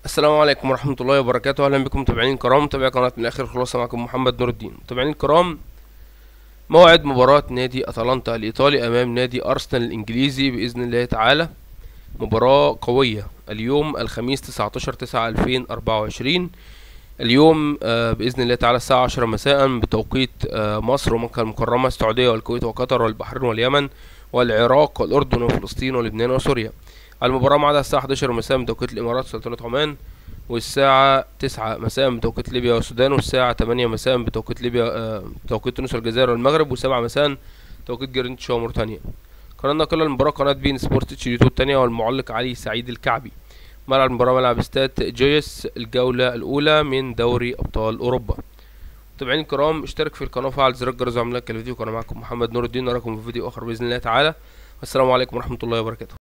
السلام عليكم ورحمة الله وبركاته. أهلا بكم متابعين الكرام، متابعي قناة من الآخر خلاصة، معكم محمد نور الدين. متابعين الكرام، موعد مباراة نادي أتلانتا الإيطالي أمام نادي أرسنال الإنجليزي بإذن الله تعالى. مباراة قوية اليوم الخميس 19/9/2024. اليوم بإذن الله تعالى الساعة 10 مساء بتوقيت مصر ومكة المكرمة، السعودية والكويت وقطر والبحرين واليمن والعراق والأردن وفلسطين ولبنان وسوريا. المباراة معادها الساعة 11 مساء بتوقيت الإمارات وسلطنة عمان، والساعة 9 مساء بتوقيت ليبيا والسودان، والساعة 8 مساء بتوقيت ليبيا بتوقيت تونس والجزائر والمغرب، و7 مساء توقيت جرينتش وموريتانيا. قناة ناقلة المباراة قناة بين سبورت اتش يوتيوب التانية، والمعلق علي سعيد الكعبي. ملعب المباراة ملعب استاد جويس، الجولة الأولى من دوري أبطال أوروبا. متابعين الكرام، اشترك في القناة وفعل زر الجرس وعمل لايك للفيديو. كان معكم محمد نور الدين، نراكم في فيديو آخر بإذن الله تعالى. والسلام عليكم ورحمة الله وبركاته.